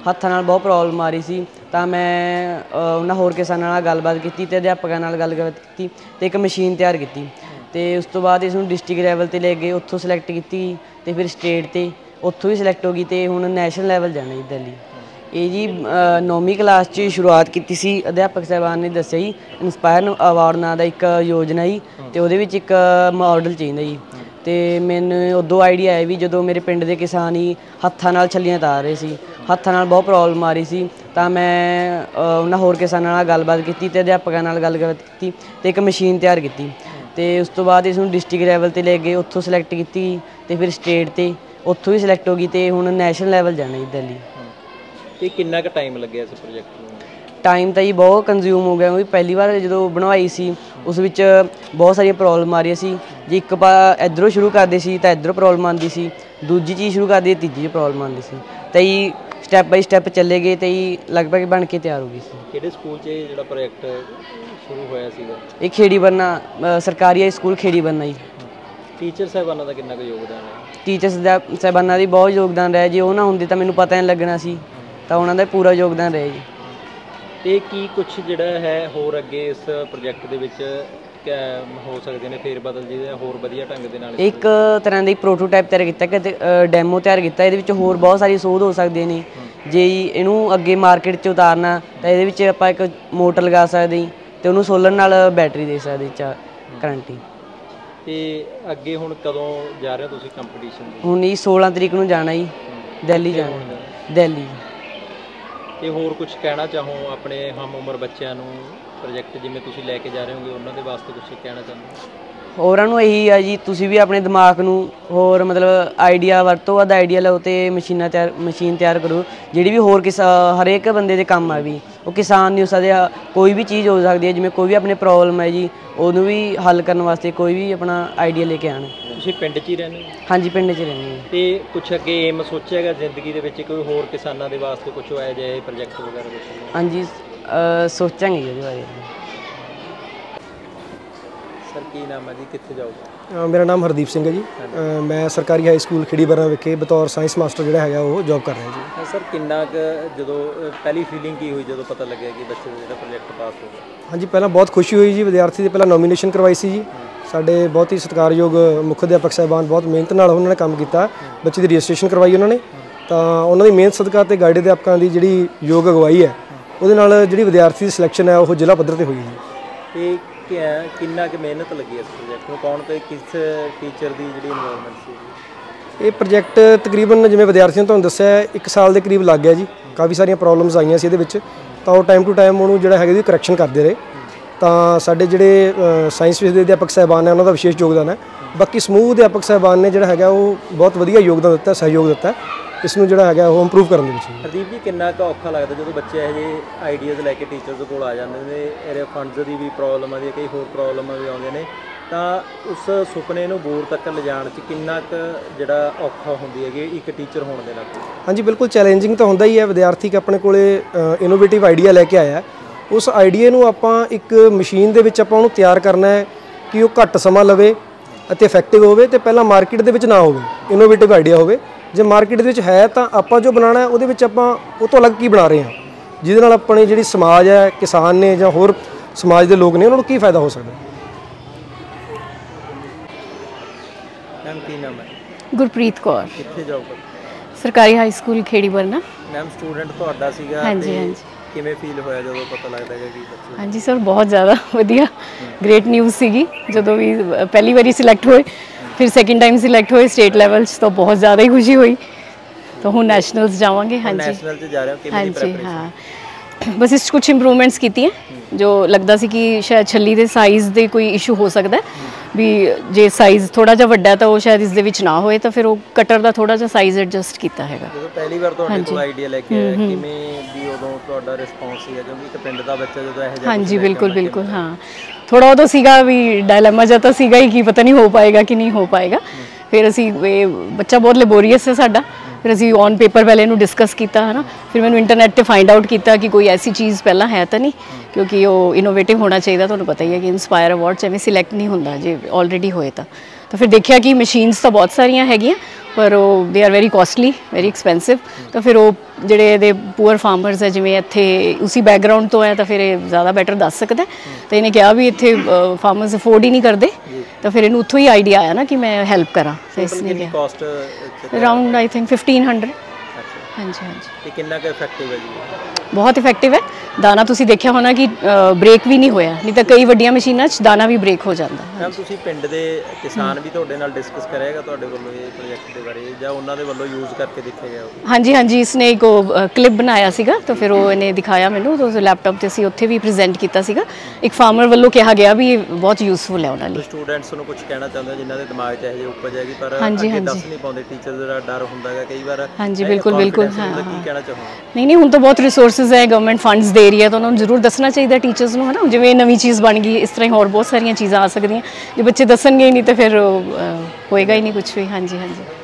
ਹੱਥਾਂ ਨਾਲ ਬਹੁਤ ਪ੍ਰੋਬਲਮ ਆ ਰਹੀ ਸੀ ਤਾਂ ਮੈਂ ਉਹਨਾਂ ਹੋਰ ਕਿਸਾਨਾਂ ਨਾਲ ਗੱਲਬਾਤ ਕੀਤੀ ਤੇ ਅਧਿਆਪਕਾਂ ਨਾਲ ਗੱਲਬਾਤ ਕੀਤੀ ਤੇ ਇੱਕ ਮਸ਼ੀਨ ਤਿਆਰ ਕੀਤੀ ਤੇ ਉਸ ਤੋਂ ਬਾਅਦ ਇਸ ਨੂੰ ਡਿਸਟ੍ਰਿਕਟ ਲੈਵਲ ਤੇ ਲੈ ਗਏ, ਉੱਥੋਂ ਸਿਲੈਕਟ ਕੀਤੀ ਤੇ ਫਿਰ ਸਟੇਟ ਤੇ ਉੱਥੋਂ ਵੀ ਸਿਲੈਕਟ ਹੋ ਗਈ ਤੇ ਹੁਣ ਨੈਸ਼ਨਲ ਲੈਵਲ ਜਾਣਾ ਜੀ ਦਿੱਲੀ। ਇਹ ਜੀ 9ਵੀਂ ਕਲਾਸ 'ਚ ਸ਼ੁਰੂਆਤ ਕੀਤੀ ਸੀ। ਅਧਿਆਪਕ ਸਾਹਿਬਾਨ ਨੇ ਦੱਸਿਆ ਜੀ ਇੰਸਪਾਇਰ ਅਵਾਰਡ ਨਾਂ ਦਾ ਇੱਕ ਯੋਜਨਾ ਜੀ ਤੇ ਉਹਦੇ ਵਿੱਚ ਇੱਕ ਮਾਡਲ ਚਾਹੀਦਾ ਜੀ ਤੇ ਮੈਨੂੰ ਉਦੋਂ ਆਈਡੀਆ ਆਇਆ ਵੀ ਜਦੋਂ ਮੇਰੇ ਪਿੰਡ ਦੇ ਕਿਸਾਨ ਹੀ ਹੱਥਾਂ ਨਾਲ ਛੱਲੀਆਂ ਤਾਰ ਰਹੇ ਸੀ, ਹੱਥਾਂ ਨਾਲ ਬਹੁਤ ਪ੍ਰੋਬਲਮ ਆ ਰਹੀ ਸੀ ਤਾਂ ਮੈਂ ਉਹਨਾਂ ਹੋਰ ਕਿਸਾਨਾਂ ਨਾਲ ਗੱਲਬਾਤ ਕੀਤੀ ਤੇ ਅਧਿਆਪਕਾਂ ਨਾਲ ਗੱਲਬਾਤ ਕੀਤੀ ਤੇ ਇੱਕ ਮਸ਼ੀਨ ਤਿਆਰ ਕੀਤੀ ਤੇ ਉਸ ਤੋਂ ਬਾਅਦ ਇਸ ਨੂੰ ਡਿਸਟ੍ਰਿਕਟ ਲੈਵਲ ਤੇ ਲੈ ਗਏ, ਉੱਥੋਂ ਸਿਲੈਕਟ ਕੀਤੀ ਤੇ ਫਿਰ ਸਟੇਟ ਤੇ ਉੱਥੋਂ ਵੀ ਸਿਲੈਕਟ ਹੋ ਗਈ ਤੇ ਹੁਣ ਨੈਸ਼ਨਲ ਲੈਵਲ ਜਾਣਾ ਜੀ ਦਿੱਲੀ। ਤੇ ਕਿੰਨਾ ਕੁ ਟਾਈਮ ਲੱਗਿਆ ਇਸ ਪ੍ਰੋਜੈਕਟ ਨੂੰ? ਟਾਈਮ ਤਾਂ ਜੀ ਬਹੁਤ ਕੰਜ਼ਿਊਮ ਹੋ ਗਿਆ ਕਿਉਂਕਿ ਪਹਿਲੀ ਵਾਰ ਜਦੋਂ ਬਣਵਾਈ ਸੀ ਉਸ ਵਿੱਚ ਬਹੁਤ ਸਾਰੀਆਂ ਪ੍ਰੋਬਲਮ ਆ ਰਹੀਆਂ ਸੀ। ਜੇ ਇੱਕ ਇੱਧਰੋਂ ਸ਼ੁਰੂ ਕਰਦੇ ਸੀ ਤਾਂ ਇੱਧਰੋਂ ਪ੍ਰੋਬਲਮ ਆਉਂਦੀ ਸੀ, ਦੂਜੀ ਚੀਜ਼ ਸ਼ੁਰੂ ਕਰਦੇ ਤੀਜੀ 'ਚ ਪ੍ਰੋਬਲਮ ਆਉਂਦੀ ਸੀ ਤਾਂ ਜੀ ਸਟੈਪ ਬਾਈ ਸਟੈਪ ਚੱਲੇ ਗਏ ਤੇ ਜੀ ਲਗਭਗ ਬਣ ਕੇ ਤਿਆਰ ਹੋ ਗਈ ਸੀ। ਕਿਹੜੇ ਸਕੂਲ 'ਚ ਜਿਹੜਾ ਪ੍ਰੋਜੈਕਟ ਸ਼ੁਰੂ ਹੋਇਆ ਸੀਗਾ? ਇਹ ਖੇੜੀ ਬੰਨਾ ਸਰਕਾਰੀ ਹਾਈ ਸਕੂਲ ਖੇੜੀ ਬੰਨਾ ਜੀ। ਟੀਚਰ ਸਾਹਿਬਾਨਾਂ ਦਾ ਕਿੰਨਾ ਕੁ ਯੋਗਦਾਨ ਹੈ? ਟੀਚਰਸ ਦਾ ਸਾਹਿਬਾਨਾਂ ਦੀ ਬਹੁਤ ਯੋਗਦਾਨ ਰਿਹਾ ਜੀ। ਉਹ ਨਾ ਹੁੰਦੇ ਤਾਂ ਮੈਨੂੰ ਪਤਾ ਨਹੀਂ ਲੱਗਣਾ ਸੀ ਤਾਂ ਉਹਨਾਂ ਦਾ ਪੂਰਾ ਯੋਗਦਾਨ ਰਿਹਾ ਜੀ। ਤੇ ਕੀ ਕੁਝ ਜਿਹੜਾ ਹੈ ਹੋਰ ਅੱਗੇ ਇਸ ਪ੍ਰੋਜੈਕਟ ਦੇ ਵਿੱਚ ਹੋ ਸਕਦੇ ਨੇ ਫੇਰ ਬਦਲ ਜਿਹਦੇ ਹੋਰ ਵਧੀਆ ਢੰਗ ਦੇ ਨਾਲ? ਇੱਕ ਤਰ੍ਹਾਂ ਦੀ ਪ੍ਰੋਟੋਟਾਈਪ ਤਿਆਰ ਕੀਤਾ ਕਿ ਡੈਮੋ ਤਿਆਰ ਕੀਤਾ। ਇਹਦੇ ਵਿੱਚ ਹੋਰ ਬਹੁਤ ਸਾਰੀ ਸੋਧ ਹੋ ਸਕਦੀਆਂ ਨੇ। ਜੇ ਇਹਨੂੰ ਅੱਗੇ ਮਾਰਕੀਟ 'ਚ ਉਤਾਰਨਾ ਤਾਂ ਇਹਦੇ ਵਿੱਚ ਆਪਾਂ ਇੱਕ ਮੋਟਰ ਲਗਾ ਸਕਦੇ ਜੀ ਤੇ ਉਹਨੂੰ ਸੋਲਰ ਨਾਲ ਬੈਟਰੀ ਦੇ ਸਕਦੇ ਕਰੰਟ ਹੀ। ਤੇ ਅੱਗੇ ਹੁਣ ਕਦੋਂ ਜਾ ਰਹੇ ਹੋ ਤੁਸੀਂ ਕੰਪੀਟੀਸ਼ਨ? ਹੁਣ ਜੀ 16 ਤਰੀਕ ਨੂੰ ਜਾਣਾ ਜੀ, ਦਿੱਲੀ ਜਾਣਾ, ਦਿੱਲੀ। ਤੇ ਹੋਰ ਕੁਝ ਕਹਿਣਾ ਚਾਹੋ ਆਪਣੇ ਹਮ ਉਮਰ ਬੱਚਿਆਂ ਨੂੰ ਪ੍ਰੋਜੈਕਟ ਜਿਵੇਂ ਤੁਸੀਂ ਲੈ ਕੇ ਜਾ ਰਹੇ ਹੋਗੇ ਉਹਨਾਂ ਦੇ ਵਾਸਤੇ ਕੁਝ ਕਹਿਣਾ ਚਾਹੁੰਦੇ? ਹੋਰਾਂ ਨੂੰ ਇਹੀ ਆ ਜੀ ਤੁਸੀਂ ਵੀ ਆਪਣੇ ਦਿਮਾਗ ਨੂੰ ਹੋਰ ਮਤਲਬ ਆਈਡੀਆ ਵਰਤੋ, ਵੱਧ ਆਈਡੀਆ ਲਓ ਤੇ ਮਸ਼ੀਨ ਤਿਆਰ ਕਰੋ ਜਿਹੜੀ ਵੀ ਹੋਰ ਹਰੇਕ ਬੰਦੇ ਦੇ ਕੰਮ ਆ ਵੀ। ਉਹ ਕਿਸਾਨ ਨਹੀਂ ਹੋ ਸਕਦੇ, ਕੋਈ ਵੀ ਚੀਜ਼ ਹੋ ਸਕਦੀ ਹੈ ਜਿਵੇਂ ਕੋਈ ਵੀ ਆਪਣੇ ਪ੍ਰੋਬਲਮ ਹੈ ਜੀ ਉਹਨੂੰ ਵੀ ਹੱਲ ਕਰਨ ਵਾਸਤੇ ਕੋਈ ਵੀ ਆਪਣਾ ਆਈਡੀਆ ਲੈ ਕੇ ਆਉਣ। ਤੁਸੀਂ ਪਿੰਡ 'ਚ ਹੀ ਰਹਿੰਦੇ ਹੋ? ਹਾਂਜੀ ਪਿੰਡ 'ਚ ਰਹਿੰਦੇ ਹਾਂ। ਤੇ ਕੁਛ ਅੱਗੇ ਏਮ ਸੋਚਿਆ ਹੈਗਾ ਜ਼ਿੰਦਗੀ ਦੇ ਵਿੱਚ ਕੋਈ ਹੋਰ ਕਿਸਾਨਾਂ ਦੇ ਵਾਸਤੇ ਕੁਝ ਹੋਇਆ ਜਾਏ ਪ੍ਰੋਜੈਕਟ ਵਗੈਰਾ ਕੁਛ? ਹਾਂਜੀ ਸੋਚਾਂਗੇ ਜੀ ਉਹਦੇ ਬਾਰੇ। ਸਰ ਕੀ ਨਾਮ ਹੈ ਜੀ, ਕਿੱਥੇ ਜਾਓਗੇ? ਮੇਰਾ ਨਾਮ ਹਰਦੀਪ ਸਿੰਘ ਹੈ ਜੀ। ਮੈਂ ਸਰਕਾਰੀ ਹਾਈ ਸਕੂਲ ਖੇੜੀ ਬਰਨਾ ਵਿਖੇ ਬਤੌਰ ਸਾਇੰਸ ਮਾਸਟਰ ਜਿਹੜਾ ਹੈਗਾ ਉਹ ਜੌਬ ਕਰ ਰਿਹਾ ਜੀ। ਸਰ ਕਿੰਨਾ ਕੁ ਜਦੋਂ ਪਹਿਲੀ ਫੀਲਿੰਗ ਕੀ ਹੋਈ ਜਦੋਂ ਪਤਾ ਲੱਗਿਆ ਕਿ ਬੱਚੇ ਦਾ ਜਿਹੜਾ ਪ੍ਰੋਜੈਕਟ ਪਾਸ ਹੋ ਗਿਆ? ਹਾਂਜੀ ਪਹਿਲਾਂ ਬਹੁਤ ਖੁਸ਼ੀ ਹੋਈ ਜੀ। ਵਿਦਿਆਰਥੀ ਦੀ ਪਹਿਲਾਂ ਨੋਮੀਨੇਸ਼ਨ ਕਰਵਾਈ ਸੀ ਜੀ। ਸਾਡੇ ਬਹੁਤ ਹੀ ਸਤਿਕਾਰਯੋਗ ਮੁੱਖ ਅਧਿਆਪਕ ਸਾਹਿਬਾਨ ਬਹੁਤ ਮਿਹਨਤ ਨਾਲ ਉਹਨਾਂ ਨੇ ਕੰਮ ਕੀਤਾ। ਬੱਚੇ ਦੀ ਰਜਿਸਟ੍ਰੇਸ਼ਨ ਕਰਵਾਈ ਉਹਨਾਂ ਨੇ ਤਾਂ ਉਹਨਾਂ ਦੀ ਮਿਹਨਤ ਸਦਕਾ ਤੇ ਗਾਈਡ ਅਧਿਆਪਕਾਂ ਦੀ ਜਿਹੜੀ ਯੋਗ ਅਗਵਾਈ ਹੈ ਉਹਦੇ ਨਾਲ ਜਿਹੜੀ ਵਿਦਿਆਰਥੀ ਦੀ ਸਿਲੈਕਸ਼ਨ ਹੈ ਉਹ ਜ਼ਿਲ੍ਹਾ ਪੱਧਰ ਤੇ ਹੋਈ ਜੀ। ਤੇ ਕਿੰਨਾ ਕੁ ਮਿਹਨਤ ਲੱਗੀ ਇਸ ਪ੍ਰੋਜੈਕਟ ਨੂੰ ਪਾਉਣ ਤੇ ਕਿਸ ਟੀਚਰ ਦੀ ਜਿਹੜੀ ਇਨਵੋਲਵਮੈਂਟ ਸੀ? ਇਹ ਪ੍ਰੋਜੈਕਟ ਤਕਰੀਬਨ ਜਿਵੇਂ ਵਿਦਿਆਰਥੀਆਂ ਨੂੰ ਤੁਹਾਨੂੰ ਦੱਸਿਆ 1 ਸਾਲ ਦੇ ਕਰੀਬ ਲੱਗ ਗਿਆ ਜੀ। ਕਾਫੀ ਸਾਰੀਆਂ ਪ੍ਰੋਬਲਮਸ ਆਈਆਂ ਸੀ ਇਹਦੇ ਵਿੱਚ ਤਾਂ ਉਹ ਟਾਈਮ ਟੂ ਟਾਈਮ ਉਹਨੂੰ ਜਿਹੜਾ ਹੈਗਾ ਜੀ ਕਰੈਕਸ਼ਨ ਕਰਦੇ ਰਹੇ। ਤਾਂ ਸਾਡੇ ਜਿਹੜੇ ਸਾਇੰਸ ਵਿਸ਼ੇ ਦੇ ਅਧਿਆਪਕ ਸਾਹਿਬਾਨ ਨੇ ਉਹਨਾਂ ਦਾ ਵਿਸ਼ੇਸ਼ ਯੋਗਦਾਨ ਹੈ। ਬਾਕੀ ਸਮੂਹ ਅਧਿਆਪਕ ਸਾਹਿਬਾਨ ਨੇ ਜਿਹੜਾ ਹੈਗਾ ਉਹ ਬਹੁਤ ਵਧੀਆ ਯੋਗਦਾਨ ਦਿੱਤਾ, ਸਹਿਯੋਗ ਦਿੱਤਾ ਇਸ ਨੂੰ ਜਿਹੜਾ ਹੈਗਾ ਉਹ ਇੰਪਰੂਵ ਕਰਨ ਦੇ ਵਿੱਚ। ਹਰਦੀਪ ਜੀ ਕਿੰਨਾ ਕੁ ਔਖਾ ਲੱਗਦਾ ਜਦੋਂ ਬੱਚੇ ਇਹੋ ਜਿਹੇ ਆਈਡੀਆਜ਼ ਲੈ ਕੇ ਟੀਚਰਸ ਕੋਲ ਆ ਜਾਂਦੇ ਨੇ? ਇਹਦੇ ਫੰਡਸ ਦੀ ਵੀ ਪ੍ਰੋਬਲਮ ਆਉਂਦੀ ਹੈ, ਕਈ ਹੋਰ ਪ੍ਰੋਬਲਮਾਂ ਵੀ ਆਉਂਦੀਆਂ ਨੇ ਤਾਂ ਉਸ ਸੁਪਨੇ ਨੂੰ ਬੋਰ ਤੱਕ ਲਿਜਾਣ 'ਚ ਕਿੰਨਾ ਕੁ ਜਿਹੜਾ ਔਖਾ ਹੁੰਦੀ ਹੈਗੀ ਇੱਕ ਟੀਚਰ ਹੋਣ ਦੇ ਨਾਲ? ਹਾਂਜੀ ਬਿਲਕੁਲ ਚੈਲੰਜਿੰਗ ਤਾਂ ਹੁੰਦਾ ਹੀ ਹੈ। ਵਿਦਿਆਰਥੀ ਆਪਣੇ ਕੋਲੇ ਇਨੋਵੇਟਿਵ ਆਈਡੀਆ ਲੈ ਕੇ ਆਇਆ, ਉਸ ਆਈਡੀਆ ਨੂੰ ਆਪਾਂ ਇੱਕ ਮਸ਼ੀਨ ਦੇ ਵਿੱਚ ਆਪਾਂ ਉਹਨੂੰ ਤਿਆਰ ਕਰਨਾ ਹੈ ਕਿ ਉਹ ਘੱਟ ਸਮਾਂ ਲਵੇ ਅਤੇ ਇਫੈਕਟਿਵ ਹੋਵੇ ਤੇ ਪਹਿਲਾਂ ਮਾਰਕੀਟ ਦੇ ਵਿੱਚ ਨਾ ਹੋਵੇ, ਇਨੋਵੇਟਿਵ ਆਈਡੀਆ ਹੋਵੇ। ਜੇ ਮਾਰਕੀਟ ਦੇ ਵਿੱਚ ਹੈ ਤਾਂ ਆਪਾਂ ਜੋ ਬਣਾਉਣਾ ਉਹਦੇ ਵਿੱਚ ਆਪਾਂ ਉਹ ਤੋਂ ਅਲੱਗ ਕੀ ਬਣਾ ਰਹੇ ਹਾਂ ਜਿਹਦੇ ਨਾਲ ਆਪਣੀ ਜਿਹੜੀ ਸਮਾਜ ਹੈ, ਕਿਸਾਨ ਨੇ ਜਾਂ ਹੋਰ ਸਮਾਜ ਦੇ ਲੋਕ ਨੇ ਉਹਨਾਂ ਨੂੰ ਕੀ ਫਾਇਦਾ ਹੋ ਸਕਦਾ। ਮੈਮ ਕੀ ਨਾਮ ਹੈ? ਗੁਰਪ੍ਰੀਤ ਕੌਰ। ਕਿੱਥੇ ਜਾਓਗੇ? ਸਰਕਾਰੀ high school Kheri Barna. Ma'am student ਤੁਹਾਡਾ ਸੀਗਾ? ਹਾਂਜੀ ਹਾਂਜੀ। ਕਿਵੇਂ ਫੀਲ ਹੋਇਆ ਜਦੋਂ ਪਤਾ ਲੱਗਦਾ ਹੈ ਕਿ ਬੱਚੇ? ਹਾਂਜੀ ਸਰ ਬਹੁਤ ਜ਼ਿਆਦਾ ਵਧੀਆ, ਗ੍ਰੇਟ ਨਿਊਜ਼ ਸੀਗੀ ਜਦੋਂ ਵੀ ਪਹਿਲੀ ਵਾਰੀ ਸਿਲੈਕਟ ਹੋਏ, ਫਿਰ ਸੈਕਿੰਡ ਟਾਈਮ ਸਿਲੈਕਟ ਹੋਏ ਸਟੇਟ ਲੈਵਲ 'ਚ ਤਾਂ ਬਹੁਤ ਜ਼ਿਆਦਾ ਹੀ ਖੁਸ਼ੀ ਹੋਈ। ਤਾਂ ਹੁਣ ਨੈਸ਼ਨਲਸ ਜਾਵਾਂਗੇ। ਹਾਂਜੀ ਨੈਸ਼ਨਲ 'ਚ ਜਾ ਰਹੇ ਹੋ, ਕਿਵੇਂ ਦੀ ਪ੍ਰੈਪਰੇਸ਼ਨ? ਹਾਂ ਬਸ ਇਸ 'ਚ ਕੁਛ ਇੰਪਰੂਵਮੈਂਟਸ ਕੀਤੀਆਂ ਜੋ ਲੱਗਦਾ ਸੀ ਕਿ ਸ਼ਾਇਦ ਛੱਲੀ ਦੇ ਸਾਈਜ਼ ਦੇ ਕੋਈ ਇਸ਼ੂ ਹੋ ਸਕਦਾ ਵੀ ਜੇ ਸਾਈਜ਼ ਥੋੜਾ ਜਿਹਾ ਵੱਡਾ ਤਾਂ ਉਹ ਸ਼ਾਇਦ ਇਸ ਦੇ ਵਿੱਚ ਨਾ ਹੋਏ ਤਾਂ ਫਿਰ ਉਹ ਕਟਰ ਦਾ ਥੋੜਾ ਜਿਹਾ ਸਾਈਜ਼ ਐਡਜਸਟ ਕੀਤਾ ਹੈਗਾ। ਜਦੋਂ ਪਹਿਲੀ ਵਾਰ ਤੁਹਾਡੇ ਕੋਲ ਆਈਡੀਆ ਲੈ ਕੇ ਆਇਆ ਕਿਵੇਂ ਵੀ ਉਦੋਂ ਤੁਹਾਡਾ ਰਿਸਪੌਂਸ ਸੀਗਾ ਕਿਉਂਕਿ ਇੱਕ ਪਿੰਡ ਦਾ ਬੱਚਾ ਜਦੋਂ ਇਹੋ ਜਿਹਾ? ਹਾਂਜੀ ਬਿਲਕੁਲ ਬਿਲਕੁਲ। ਹਾਂ ਥੋੜਾ ਉਦੋਂ ਸੀਗਾ ਵੀ ਡਾਇਲੇਮਾ ਜਿਹਾ ਤਾਂ ਸੀਗਾ ਹੀ ਕਿ ਪਤਾ ਨਹੀਂ ਹੋ ਪਾਏਗਾ ਕਿ ਨਹੀਂ ਹੋ ਪਾਏਗਾ। ਫਿਰ ਅਸੀਂ ਇਹ ਬੱਚਾ ਬਹੁਤ ਲੈਬੋਰੀਅਸ ਹੈ ਸਾਡਾ, ਫਿਰ ਅਸੀਂ ਔਨ ਪੇਪਰ ਪਹਿਲੇ ਇਹਨੂੰ ਡਿਸਕਸ ਕੀਤਾ ਹੈ ਨਾ, ਫਿਰ ਮੈਨੂੰ ਇੰਟਰਨੈਟ 'ਤੇ ਫਾਈਂਡ ਆਊਟ ਕੀਤਾ ਕਿ ਕੋਈ ਐਸੀ ਚੀਜ਼ ਪਹਿਲਾਂ ਹੈ ਤਾਂ ਨਹੀਂ ਕਿਉਂਕਿ ਉਹ ਇਨੋਵੇਟਿਵ ਹੋਣਾ ਚਾਹੀਦਾ। ਤੁਹਾਨੂੰ ਪਤਾ ਹੀ ਹੈ ਕਿ ਇੰਸਪਾਇਰ ਅਵਾਰਡ 'ਚ ਐਵੇਂ ਸਿਲੈਕਟ ਨਹੀਂ ਹੁੰਦਾ ਜੇ ਆਲਰੇਡੀ ਹੋਏ ਤਾਂ ਫਿਰ ਦੇਖਿਆ ਕਿ ਮਸ਼ੀਨਸ ਤਾਂ ਬਹੁਤ ਸਾਰੀਆਂ ਹੈਗੀਆਂ, ਪਰ ਉਹ they are very costly, very expensive. ਤਾਂ ਫਿਰ ਉਹ ਜਿਹੜੇ ਇਹਦੇ ਪੂਅਰ ਫਾਰਮਰਸ ਹੈ, ਜਿਵੇਂ ਇੱਥੇ ਉਸੀ ਬੈਕਗਰਾਊਂਡ ਤੋਂ ਹੈ, ਤਾਂ ਫਿਰ ਇਹ ਜ਼ਿਆਦਾ ਬੈਟਰ ਦੱਸ ਸਕਦਾ। ਤਾਂ ਇਹਨੇ ਕਿਹਾ ਵੀ ਇੱਥੇ ਫਾਰਮਰਸ ਅਫੋਰਡ ਹੀ ਨਹੀਂ ਕਰਦੇ, ਤਾਂ ਫਿਰ ਇਹਨੂੰ ਉੱਥੋਂ ਹੀ ਆਈਡੀਆ ਆਇਆ ਨਾ ਕਿ ਮੈਂ ਹੈਲਪ ਕਰਾਂ। ਤਾਂ ਇਸ ਨੇ ਕਿਹਾ ਕਾਸਟ ਅਰਾਊਂਡ ਆਈ ਥਿੰਕ 1500। ਹਾਂਜੀ ਹਾਂਜੀ। ਤੇ ਕਿੰਨਾ ਕੁ ਇਫੈਕਟਿਵ ਹੈ ਜੀ? ਬਹੁਤ ਇਫੈਕਟਿਵ ਹੈ। ਦਾਣਾ ਤੁਸੀਂ ਦੇਖਿਆ ਹੋਣਾ ਕਿ ਬ੍ਰੇਕ ਵੀ ਨਹੀਂ ਹੋਇਆ, ਨਹੀਂ ਤਾਂ ਕਈ ਵੱਡੀਆਂ ਮਸ਼ੀਨਾਂ 'ਚ ਦਾਣਾ ਵੀ ਬ੍ਰੇਕ ਹੋ ਜਾਂਦਾ। ਮੈਮ ਤੁਸੀਂ ਪਿੰਡ ਦੇ ਕਿਸਾਨ ਵੀ ਤੁਹਾਡੇ ਨਾਲ ਡਿਸਕਸ ਕਰਿਆਗਾ ਤੁਹਾਡੇ ਵੱਲੋਂ ਇਹ ਪ੍ਰੋਜੈਕਟ ਦੇ ਬਾਰੇ, ਜਾਂ ਉਹਨਾਂ ਦੇ ਵੱਲੋਂ ਯੂਜ਼ ਕਰਕੇ ਦੇਖਿਆ ਗਿਆ? ਹਾਂਜੀ ਹਾਂਜੀ, ਇਸਨੇ ਇੱਕ ਕਲਿੱਪ ਬਣਾਇਆ ਸੀਗਾ, ਤਾਂ ਫਿਰ ਉਹ ਇਹਨੇ ਦਿਖਾਇਆ ਮੈਨੂੰ, ਤਾਂ ਉਸ ਲੈਪਟਾਪ 'ਤੇ ਅਸੀਂ ਉੱਥੇ ਵੀ ਪ੍ਰੈਜ਼ੈਂਟ ਕੀਤਾ ਸੀਗਾ। ਇੱਕ ਫਾਰਮਰ ਵੱਲੋਂ ਕਿਹਾ ਗਿਆ ਵੀ ਇਹ ਬਹੁਤ ਯੂਜ਼ਫੁਲ ਹੈ ਉਹਨਾਂ ਲਈ। ਸਟੂਡੈਂਟਸ ਨੂੰ ਕੁਝ ਕਹਿਣਾ ਚਾਹੁੰਦੇ ਹੋ ਜਿਨ੍ਹਾਂ ਦੇ ਦਿਮਾਗ 'ਚ ਇਹੋ ਜਿਹੀ ਉਪਜ ਹੈਗੀ ਪਰ ਹਾਂਜੀ, ਅੱਗੇ ਹਾਂਜੀ। ਦੱਸ ਨਹੀਂ ਪਾਉਂਦੇ, ਟੀਚਰ ਦਾ ਡਰ ਹੁੰਦਾ ਹੈਗਾ ਕਈ ਵਾਰ? ਹਾਂਜੀ ਬਿਲਕੁਲ ਬਿਲਕੁਲ। ਹਾਂ ਕੀ ਕਹਿਣਾ ਚਾਹੋਗੇ? ਨਹੀਂ ਨਹੀਂ, ਹੁਣ ਤਾਂ ਬਹੁਤ ਰਿਸੋਰਸਿਸ ਹੈ, ਗਵਰਨਮੈਂਟ ਫੰਡਸ ਦੇ ਰਹੀ ਹੈ, ਤਾਂ ਉਹਨਾਂ ਨੂੰ ਜ਼ਰੂਰ ਦੱਸਣਾ ਚਾਹੀਦਾ ਟੀਚਰਸ ਨੂੰ, ਹੈ ਨਾ। ਜਿਵੇਂ ਨਵੀਂ ਚੀਜ਼ ਬਣ ਗਈ, ਇਸ ਤਰ੍ਹਾਂ ਹੀ ਹੋਰ ਬਹੁਤ ਸਾਰੀਆਂ ਚੀਜ਼ਾਂ ਆ ਸਕਦੀਆਂ। ਜੇ ਬੱਚੇ ਦੱਸਣਗੇ ਹੀ ਨਹੀਂ ਤਾਂ ਫਿਰ ਹੋਏਗਾ ਹੀ ਨਹੀਂ ਕੁਝ ਵੀ। ਹਾਂਜੀ ਹਾਂਜੀ।